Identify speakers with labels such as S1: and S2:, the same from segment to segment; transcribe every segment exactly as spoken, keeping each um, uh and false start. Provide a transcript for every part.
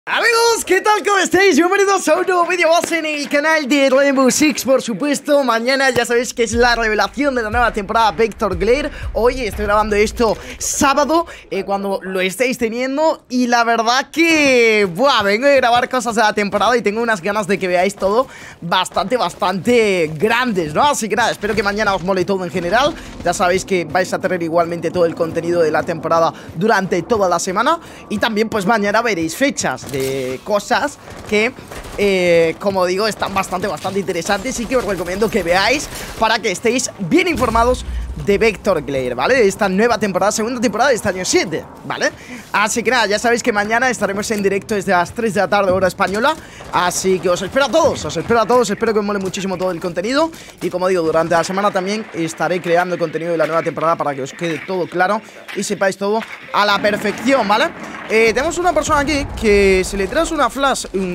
S1: Amigos, ¿qué tal? ¿Cómo estáis? Bienvenidos a un nuevo vídeo más en el canal de Rainbow Six, por supuesto. Mañana ya sabéis que es la revelación de la nueva temporada Vector Glare. Hoy estoy grabando esto sábado, eh, cuando lo estáis teniendo. Y la verdad que, buah, vengo a grabar cosas de la temporada y tengo unas ganas de que veáis todo bastante, bastante grandes, ¿no? Así que nada, espero que mañana os mole todo en general. Ya sabéis que vais a tener igualmente todo el contenido de la temporada durante toda la semana. Y también pues mañana veréis fechas de cosas que, eh, como digo, están bastante, bastante interesantes y que os recomiendo que veáis para que estéis bien informados de Vector Glare, ¿vale? De esta nueva temporada, segunda temporada de este año siete, ¿vale? Así que nada, ya sabéis que mañana estaremos en directo desde las tres de la tarde, hora española. Así que os espero a todos, os espero a todos, espero que os mole muchísimo todo el contenido. Y como digo, durante la semana también estaré creando contenido de la nueva temporada para que os quede todo claro y sepáis todo a la perfección, ¿vale? Eh, tenemos una persona aquí que si le traes una flash... Un...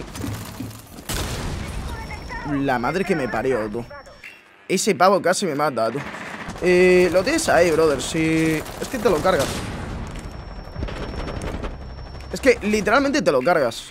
S1: La madre que me parió, tú. Ese pavo casi me mata, tú. Eh, lo tienes ahí, brother. Si... Es que te lo cargas. Es que literalmente te lo cargas.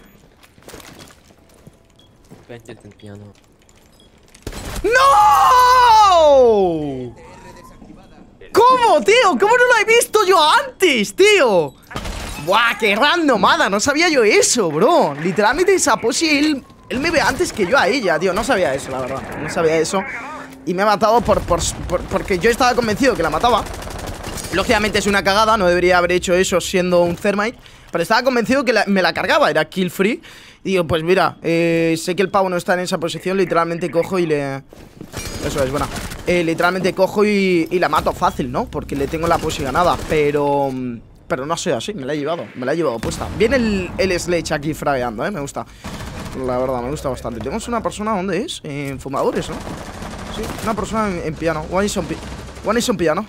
S1: ¡No! ¿Cómo, tío? ¿Cómo no lo he visto yo antes, tío? ¡Buah, qué randomada! No sabía yo eso, bro. Literalmente esa pose, él, él me ve antes que yo a ella, tío. No sabía eso, la verdad. No sabía eso. Y me ha matado por, por, por, porque yo estaba convencido que la mataba. Lógicamente es una cagada, no debería haber hecho eso siendo un Thermite. Pero estaba convencido que la, me la cargaba, era kill free. Y digo, pues mira, eh, sé que el pavo no está en esa posición. Literalmente cojo y le... Eso es, buena eh, Literalmente cojo y, y la mato fácil, ¿no? Porque le tengo la pose ganada. Pero... Pero no sé, así, me la he llevado. Me la he llevado puesta. Viene el, el Sledge aquí fragueando, ¿eh? Me gusta. La verdad, me gusta bastante. Tenemos una persona, ¿dónde es? En fumadores, ¿no? Sí, una persona en, en piano. One is on, pi one is on piano.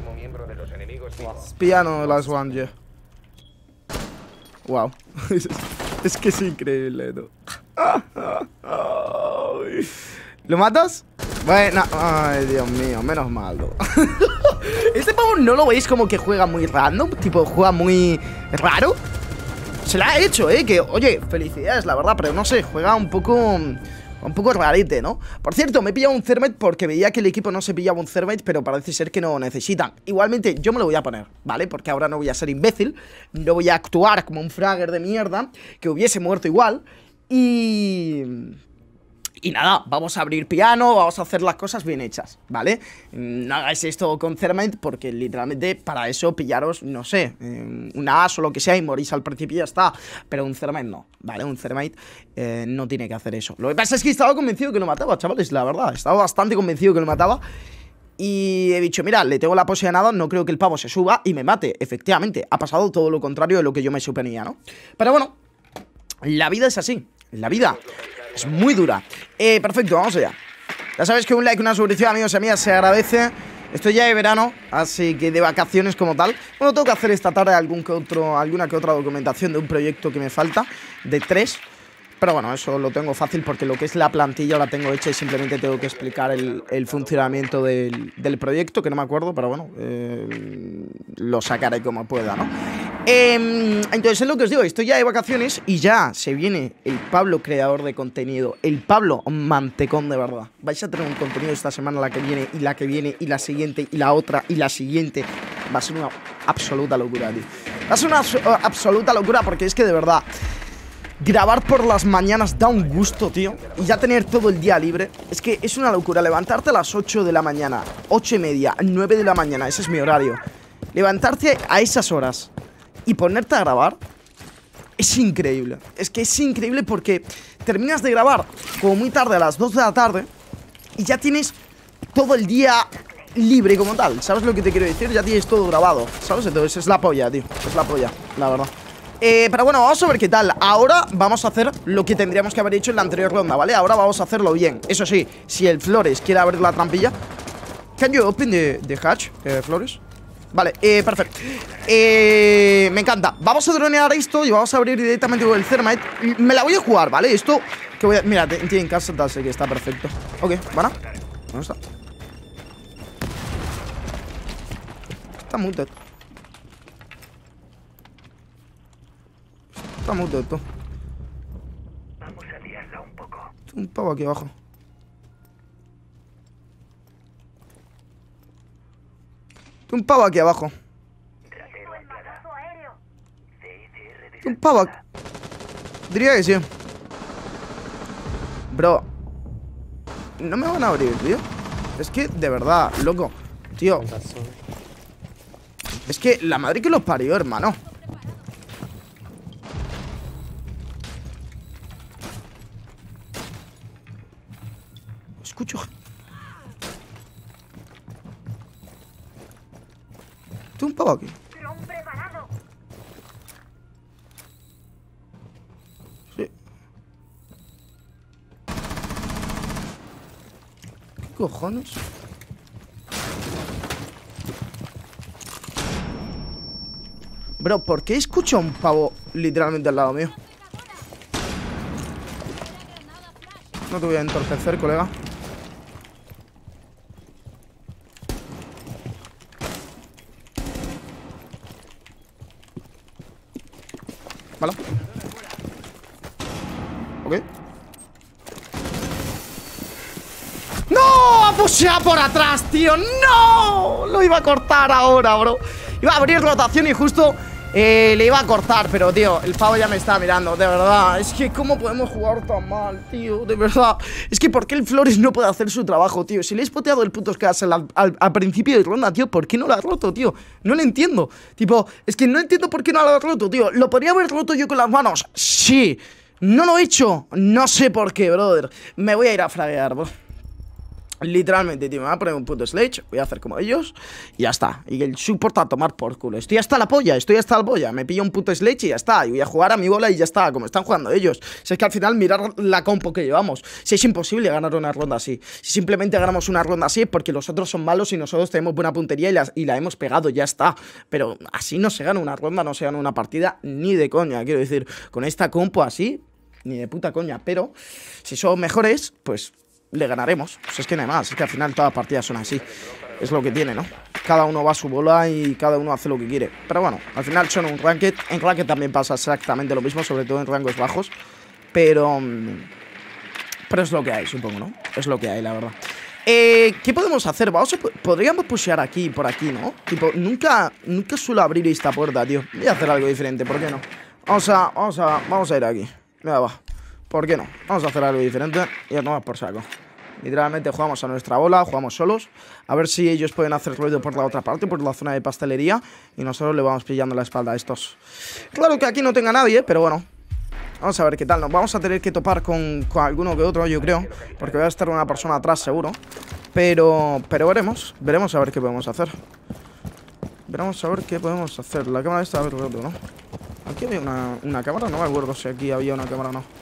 S1: Piano, last one, yeah. Wow. Es que es increíble, ¿no? ¿Lo matas? Bueno, ay, Dios mío, menos mal, ¿no? Este pavo no lo veis como que juega muy random, tipo, juega muy raro. Se la ha hecho, eh, que, oye, felicidades, la verdad, pero no sé, juega un poco... Un poco rarete, ¿no? Por cierto, me he pillado un Thermite porque veía que el equipo no se pillaba un Thermite, pero parece ser que no lo necesitan. Igualmente, yo me lo voy a poner, ¿vale? Porque ahora no voy a ser imbécil, no voy a actuar como un fragger de mierda, que hubiese muerto igual. Y... Y nada, vamos a abrir piano, vamos a hacer las cosas bien hechas, ¿vale? No hagáis esto con Thermite porque literalmente para eso pillaros, no sé, una as o lo que sea y morís al principio y ya está. Pero un Thermite no, ¿vale? Un Thermite eh, no tiene que hacer eso. Lo que pasa es que estaba convencido que lo mataba, chavales, la verdad. Estaba bastante convencido que lo mataba. Y he dicho, mira, le tengo la pose ganada, no creo que el pavo se suba y me mate. Efectivamente, ha pasado todo lo contrario de lo que yo me suponía, ¿no? Pero bueno, la vida es así, la vida es muy dura. Eh, perfecto, vamos allá. Ya sabéis que un like, una suscripción, amigos y amigas, se agradece. Estoy ya de verano, así que de vacaciones como tal. Bueno, tengo que hacer esta tarde algún que otro, alguna que otra documentación de un proyecto que me falta, de tres. Pero bueno, eso lo tengo fácil porque lo que es la plantilla la tengo hecha y simplemente tengo que explicar el, el funcionamiento del, del proyecto, que no me acuerdo, pero bueno, eh, lo sacaré como pueda, ¿no? Eh, entonces es lo que os digo, estoy ya de vacaciones y ya se viene el Pablo creador de contenido, el Pablo mantecón de verdad. Vais a tener un contenido esta semana, la que viene y la que viene y la siguiente y la otra y la siguiente. Va a ser una absoluta locura, tío. Va a ser una absoluta locura porque es que de verdad... Grabar por las mañanas da un gusto, tío. Y ya tener todo el día libre. Es que es una locura. Levantarte a las ocho de la mañana, ocho y media, nueve de la mañana. Ese es mi horario. Levantarte a esas horas y ponerte a grabar es increíble. Es que es increíble porque terminas de grabar como muy tarde, a las dos de la tarde, y ya tienes todo el día libre como tal. ¿Sabes lo que te quiero decir? Ya tienes todo grabado, ¿sabes? Entonces es la polla, tío. Es la polla, la verdad. Eh, pero bueno, vamos a ver qué tal. Ahora vamos a hacer lo que tendríamos que haber hecho en la anterior ronda, ¿vale? Ahora vamos a hacerlo bien. Eso sí, si el Flores quiere abrir la trampilla. Can you open the, the hatch, eh, Flores? Vale, eh, perfecto. eh, Me encanta. Vamos a dronear esto y vamos a abrir directamente con el Thermite. Me la voy a jugar, ¿vale? Esto que voy a... Mira, tiene casa, tal, sé que está perfecto. Ok, ¿van? ¿Dónde está? Está muy dead. Está muerto esto.
S2: Vamos a liarla un poco.
S1: Un pavo aquí abajo. Un pavo aquí abajo.
S2: Trasero entrada. C S R
S1: Un pavo aquí. Diría que sí. Bro. No me van a abrir, tío. Es que, de verdad, loco. Tío. Es que la madre que los parió, hermano. Escucho. Tengo un pavo aquí. Sí. ¿Qué cojones? Bro, ¿por qué escucho a un pavo literalmente al lado mío? No te voy a entorpecer, colega. Vale. Ok. ¡No! ¡Ha pusheado por atrás, tío! ¡No! Lo iba a cortar ahora, bro. Iba a abrir rotación y justo eh, le iba a cortar. Pero, tío, el pavo ya me está mirando. De verdad. Es que ¿cómo podemos jugar tan mal, tío? De verdad. Es que ¿por qué el Flores no puede hacer su trabajo, tío? Si le he spoteado el puto Castle al, al, al principio de ronda, tío, ¿por qué no lo ha roto, tío? No lo entiendo. Tipo, es que no entiendo por qué no lo ha roto, tío. ¿Lo podría haber roto yo con las manos? Sí. ¿No lo he hecho? No sé por qué, brother. Me voy a ir a fraguear, bro. Literalmente, tío, me voy a poner un puto sledge. Voy a hacer como ellos y ya está. Y el support a tomar por culo. Estoy hasta la polla, estoy hasta la polla. Me pillo un puto sledge y ya está. Y voy a jugar a mi bola y ya está, como están jugando ellos. Si es que al final mirar la compo que llevamos. Si es imposible ganar una ronda así. Si simplemente ganamos una ronda así es porque los otros son malos y nosotros tenemos buena puntería y la, y la hemos pegado, ya está. Pero así no se gana una ronda, no se gana una partida ni de coña. Quiero decir, con esta compo así, ni de puta coña. Pero si son mejores, pues le ganaremos. Pues es que nada más, es que al final todas las partidas son así. Es lo que tiene, ¿no? Cada uno va a su bola y cada uno hace lo que quiere. Pero bueno, al final son un ranked. En ranked también pasa exactamente lo mismo, sobre todo en rangos bajos. Pero... Pero es lo que hay, supongo, ¿no? Es lo que hay, la verdad. Eh, ¿qué podemos hacer? Vamos a, podríamos pushear aquí, por aquí, ¿no? Tipo, nunca, nunca suelo abrir esta puerta, tío. Voy a hacer algo diferente, ¿por qué no? Vamos a, vamos a, vamos a ir aquí. Mira, va. ¿Por qué no? Vamos a hacer algo diferente y a tomar por saco. Literalmente jugamos a nuestra bola, jugamos solos. A ver si ellos pueden hacer ruido por la otra parte, por la zona de pastelería. Y nosotros le vamos pillando la espalda a estos. Claro que aquí no tenga nadie, pero bueno. Vamos a ver qué tal. Nos vamos a tener que topar con, con alguno que otro, yo creo. Porque va a estar una persona atrás, seguro. Pero, pero veremos. Veremos a ver qué podemos hacer. Veremos a ver qué podemos hacer. La cámara está a ver roto, ¿no? Aquí había una, una cámara. No me acuerdo si aquí había una cámara o no.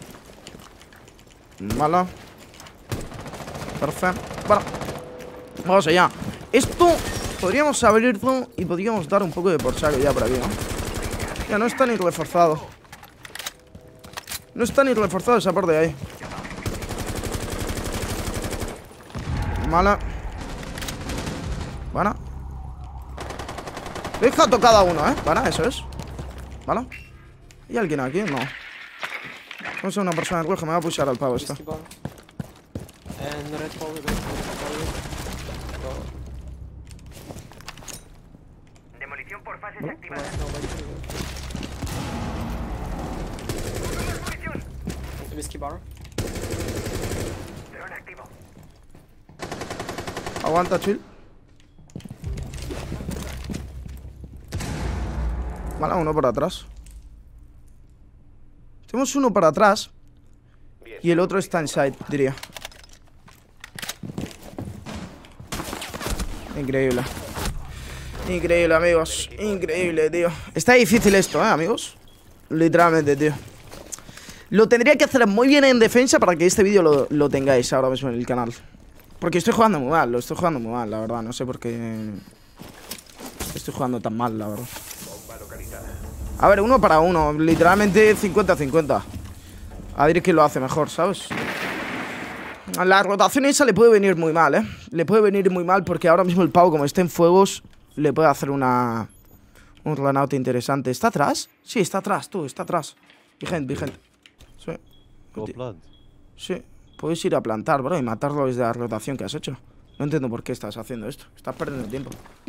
S1: Mala. Perfecto. Bueno, vamos allá. Esto podríamos abrirlo y podríamos dar un poco de por saco ya por aquí, ¿no? Ya no está ni reforzado. No está ni reforzado esa parte de ahí. Mala. Bueno. Deja tocado a uno, ¿eh? Para, eso es. ¿Vale? ¿Hay alguien aquí? No. No sé, una persona en rojo. Me va a pushar al pavo esta.
S2: Demolición por fases activadas.
S3: Whiskey bar.
S2: Dron activo.
S1: Aguanta, chill. Vale, uno por atrás. Tenemos uno para atrás y el otro está inside, diría. Increíble. Increíble, amigos. Increíble, tío. Está difícil esto, ¿eh, amigos? Literalmente, tío. Lo tendría que hacer muy bien en defensa para que este vídeo lo, lo tengáis ahora mismo en el canal. Porque estoy jugando muy mal, lo estoy jugando muy mal, la verdad. No sé por qué estoy jugando tan mal, la verdad. A ver, uno para uno. Literalmente cincuenta a cincuenta. A ver quién lo hace mejor, ¿sabes? La rotación esa le puede venir muy mal, ¿eh? Le puede venir muy mal porque ahora mismo el pavo, como está en fuegos, le puede hacer una... un runout interesante. ¿Está atrás? Sí, está atrás, tú, está atrás. Vigent, vigent. Sí.
S4: Go plant.
S1: Sí. Puedes ir a plantar, bro, y matarlo desde la rotación que has hecho. No entiendo por qué estás haciendo esto. Estás perdiendo tiempo.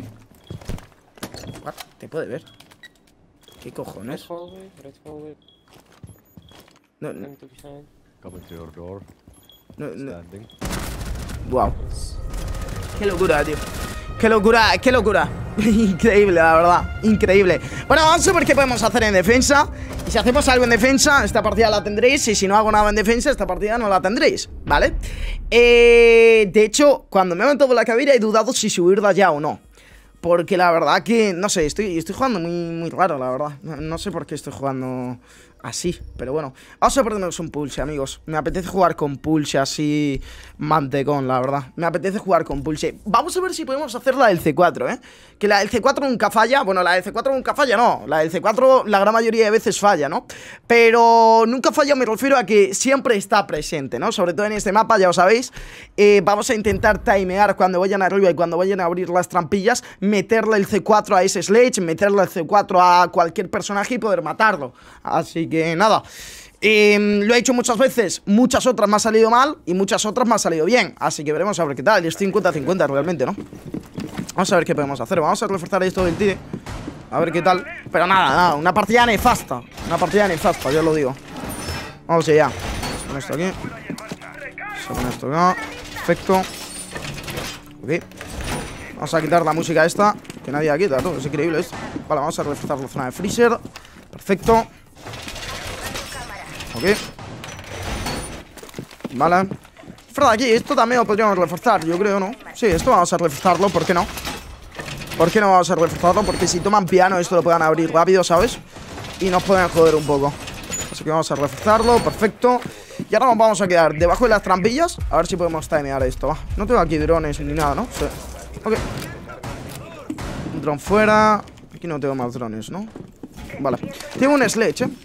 S1: What? ¿Te puede ver? ¿Qué
S3: Right
S1: cojones?
S3: hallway, right hallway.
S1: No, no,
S3: Going to behind.
S4: Coming to your door.
S1: no, no.
S4: Standing.
S1: Wow.
S3: Yes.
S1: Qué locura, tío. Qué locura, qué locura. Increíble, la verdad. Increíble. Bueno, vamos a ver qué podemos hacer en defensa. Y si hacemos algo en defensa, esta partida la tendréis. Y si no hago nada en defensa, esta partida no la tendréis, ¿vale? Eh, de hecho, cuando me he montado la cabina he dudado si subirla ya o no. Porque la verdad que, no sé, estoy, estoy jugando muy, muy raro, la verdad. No, no sé por qué estoy jugando así, pero bueno. Vamos a perdernos un pulse, amigos. Me apetece jugar con pulse así mantecón, la verdad. Me apetece jugar con pulse. Vamos a ver si podemos hacer la del C cuatro, ¿eh? Que la del C cuatro nunca falla. Bueno, la del C cuatro nunca falla, no. La del C cuatro la gran mayoría de veces falla, ¿no? Pero nunca falla, me refiero a que siempre está presente, ¿no? Sobre todo en este mapa, ya lo sabéis. eh, Vamos a intentar timear cuando vayan arriba y cuando vayan a abrir las trampillas, meterle el C cuatro a ese Sledge, meterle el C cuatro a cualquier personaje y poder matarlo. Así que nada, eh, lo he hecho muchas veces, muchas otras me ha salido mal y muchas otras me ha salido bien. Así que veremos a ver qué tal. Y es cincuenta cincuenta realmente, ¿no? Vamos a ver qué podemos hacer. Vamos a reforzar esto del T D, a ver qué tal. Pero nada, nada, una partida nefasta. Una partida nefasta, ya lo digo. Vamos allá. Con esto aquí. Con esto acá. Perfecto. Ok. Vamos a quitar la música esta, que nadie la quita, todo. Es increíble esto. Vale, vamos a reforzar la zona de freezer. Perfecto. Ok. Vale. Fuera de aquí, esto también lo podríamos reforzar, yo creo, ¿no? Sí, esto vamos a reforzarlo, ¿por qué no? ¿Por qué no vamos a reforzarlo? Porque si toman piano esto lo puedan abrir rápido, ¿sabes? Y nos pueden joder un poco. Así que vamos a reforzarlo, perfecto. Y ahora nos vamos a quedar debajo de las trampillas. A ver si podemos timear esto, va. No tengo aquí drones ni nada, ¿no? Sí. Ok. Un dron fuera. Aquí no tengo más drones, ¿no? Vale. Tengo un sledge, ¿eh?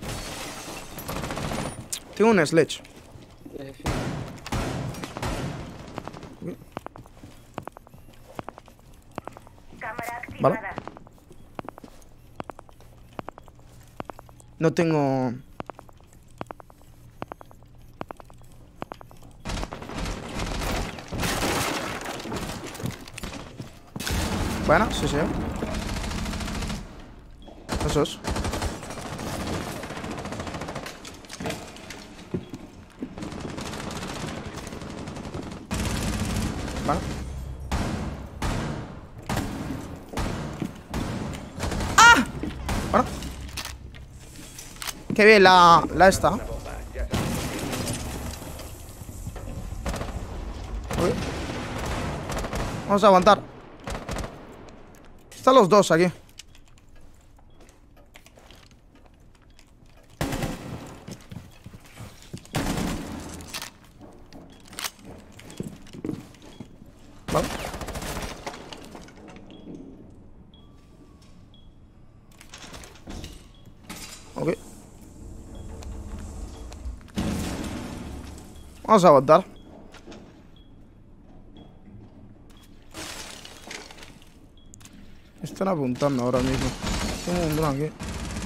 S1: Tengo un sledge.
S3: Yeah, I think.
S2: Cámara
S1: Vale.
S2: activada.
S1: No tengo... Bueno, sí, sí. Eso es. Vale. ¡Ah! Bueno. Qué bien la, la esta. Uy. Vamos a aguantar. Están los dos aquí. Vale. Ok. Vamos a aguantar. Están apuntando ahora mismo. Tengo un dron aquí.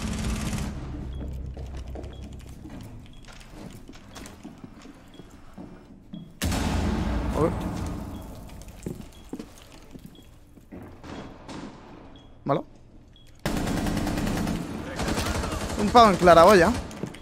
S1: Ok. Vale. Un pavo en claraboya.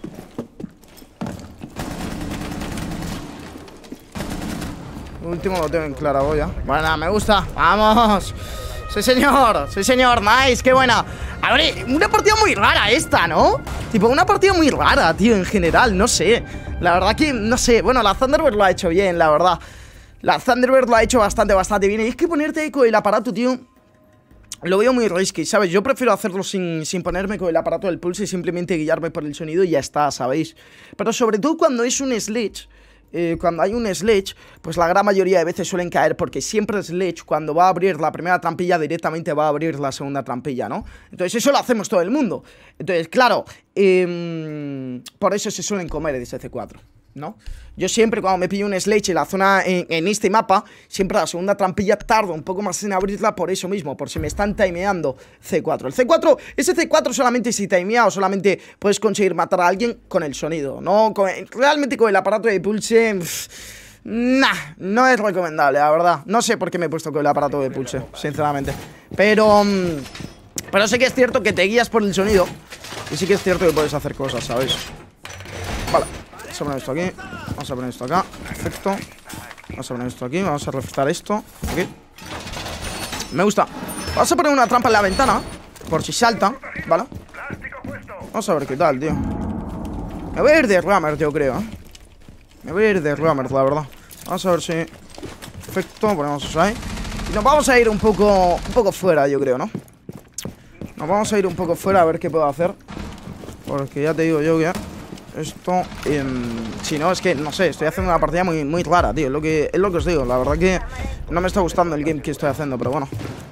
S1: El último lo tengo en claraboya. Bueno, me gusta. ¡Vamos! ¡Sí, señor! ¡Sí, señor! ¡Nice! ¡Qué buena! A ver, una partida muy rara esta, ¿no? Tipo, una partida muy rara, tío, en general. No sé. La verdad que, no sé. Bueno, la Thunderbird lo ha hecho bien, la verdad. La Thunderbird lo ha hecho bastante, bastante bien. Y es que ponerte ahí con el aparato, tío, lo veo muy risky, ¿sabes? Yo prefiero hacerlo sin, sin ponerme con el aparato del pulse y simplemente guiarme por el sonido y ya está, ¿sabéis? Pero sobre todo cuando es un Sledge, eh, cuando hay un Sledge, pues la gran mayoría de veces suelen caer, porque siempre Sledge, cuando va a abrir la primera trampilla, directamente va a abrir la segunda trampilla, ¿no? Entonces eso lo hacemos todo el mundo. Entonces, claro, eh, por eso se suelen comer ese C cuatro. ¿no? Yo siempre cuando me pillo un Sledge en la zona, en, en este mapa, siempre la segunda trampilla tardo un poco más en abrirla por eso mismo, por si me están timeando C cuatro. El C cuatro, ese C cuatro solamente si timea o solamente puedes conseguir matar a alguien con el sonido, no con, realmente con el aparato de pulse. Pff, nah, no es recomendable, la verdad. No sé por qué me he puesto con el aparato de pulse, sinceramente. Pero, pero sé que es cierto que te guías por el sonido y sí que es cierto que puedes hacer cosas, ¿sabes? Vale. Vamos a poner esto aquí. Vamos a poner esto acá. Perfecto. Vamos a poner esto aquí. Vamos a reforzar esto. Aquí. Me gusta. Vamos a poner una trampa en la ventana. Por si salta. ¿Vale? Vamos a ver qué tal, tío. Me voy a ir de Rammer, yo creo, ¿eh? Me voy a ir de Rammer, la verdad. Vamos a ver si... Perfecto. Ponemos eso ahí. Y nos vamos a ir un poco... Un poco fuera, yo creo, ¿no? Nos vamos a ir un poco fuera a ver qué puedo hacer. Porque ya te digo yo que... Esto, eh, si no, es que, no sé, estoy haciendo una partida muy, muy rara, tío. Es lo, que, es lo que os digo, la verdad que no me está gustando el game que estoy haciendo, pero bueno.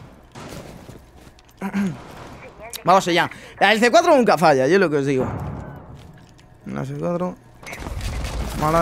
S1: Vamos allá. El C cuatro nunca falla, yo es lo que os digo. La C cuatro. Mala.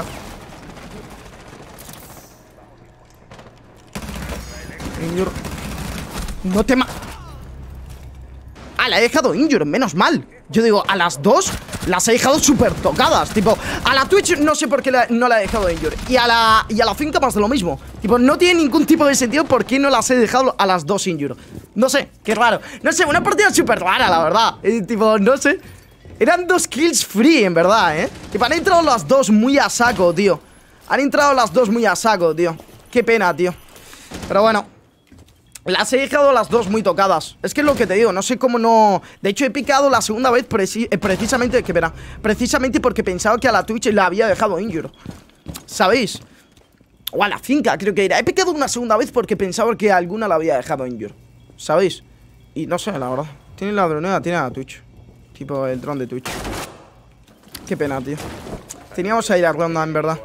S1: Injure. No te ma... Ah, la he dejado injure, menos mal. Yo digo, a las dos las he dejado súper tocadas. Tipo, a la Twitch no sé por qué la, no la he dejado injure. Y a la y a la finca más de lo mismo. Tipo, no tiene ningún tipo de sentido por qué no las he dejado a las dos injure. No sé, qué raro. No sé, una partida súper rara, la verdad. Eh, tipo, no sé. Eran dos kills free, en verdad, ¿eh? Tipo, han entrado las dos muy a saco, tío. Han entrado las dos muy a saco, tío. Qué pena, tío. Pero bueno, las he dejado las dos muy tocadas. Es que es lo que te digo, no sé cómo no... De hecho he picado la segunda vez preci eh, precisamente, que verá, precisamente porque pensaba que a la Twitch la había dejado injure, ¿sabéis? O a la finca, creo que era. He picado una segunda vez porque pensaba que alguna la había dejado injure, ¿sabéis? Y no sé, la verdad. Tiene la dronea, tiene la Twitch. Tipo el dron de Twitch. Qué pena, tío. Teníamos ahí la ronda, en verdad.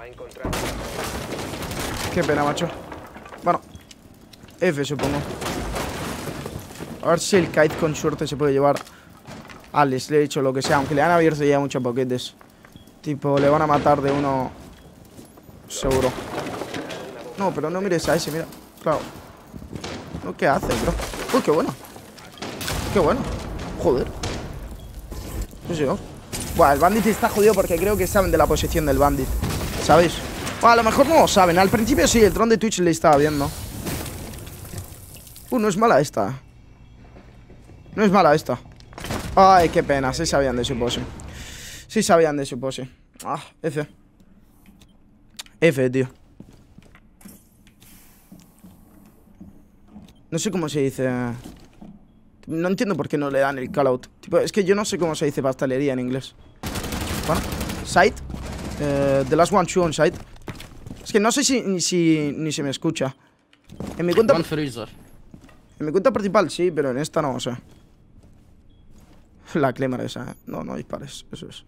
S1: Qué pena, macho. Bueno, F, supongo. A ver si el kite con suerte se puede llevar al Sledge o lo que sea. Aunque le han abierto ya muchos boquetes. Tipo, le van a matar de uno. Seguro. No, pero no mires a ese, mira. Claro. No, ¿qué hace, bro? Uy, qué bueno. Qué bueno. Joder. Sí, señor. Buah, el bandit está jodido porque creo que saben de la posición del bandit, ¿sabéis? Bueno, a lo mejor no lo saben. Al principio sí, el dron de Twitch le estaba viendo. Uh, no es mala esta. No es mala esta. Ay, qué pena, sí sabían de su pose. Sí sabían de su pose. Ah, F. F, tío. No sé cómo se dice. No entiendo por qué no le dan el call out. Tipo, es que yo no sé cómo se dice pastelería en inglés. Bueno, side. uh, The last one, two on side. Es que no sé si ni, si, ni se me escucha. En mi cuenta... En mi cuenta principal sí, pero en esta no, o sea. La Claymore esa, ¿eh? No, no dispares, eso es.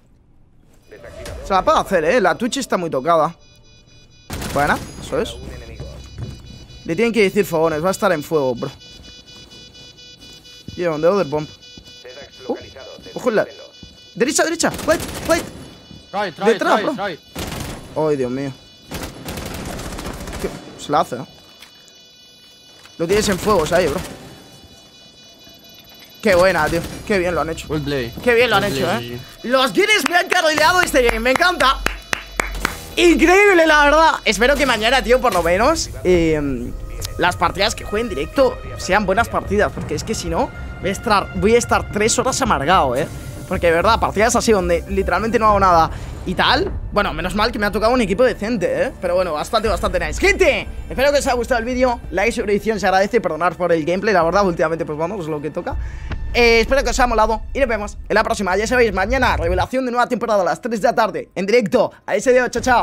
S1: Se la puedo hacer, ¿eh? La Twitch está muy tocada. Buena, eso es. Le tienen que decir fogones, va a estar en fuego, bro. Yeah, on the other bomb. Uh, ojo la... Derecha, derecha, wait, wait.
S3: Right, right,
S1: Detrás,
S3: right,
S1: bro.
S3: right.
S1: Ay, Dios mío. ¿Qué? Se la hace, ¿eh? Lo tienes en fuegos ahí, bro. Qué buena, tío. Qué bien lo han hecho.
S3: Well play.
S1: Qué bien lo han
S3: Well
S1: hecho,
S3: play,
S1: eh.
S3: G G.
S1: Los Guinness me han carrileado este game. Me encanta. Increíble, la verdad. Espero que mañana, tío, por lo menos eh, las partidas que juegue en directo sean buenas partidas. Porque es que si no, voy a estar, voy a estar tres horas amargado, eh. Porque de verdad, partidas así donde literalmente no hago nada y tal. Bueno, menos mal que me ha tocado un equipo decente, ¿eh? Pero bueno, bastante, bastante nice. Gente, espero que os haya gustado el vídeo. Like, suscripción, se agradece. Perdonad por el gameplay, la verdad, últimamente pues vamos, es lo que toca. eh, Espero que os haya molado y nos vemos en la próxima. Ya sabéis, mañana, revelación de nueva temporada a las tres de la tarde en directo a ese día, chao, chao.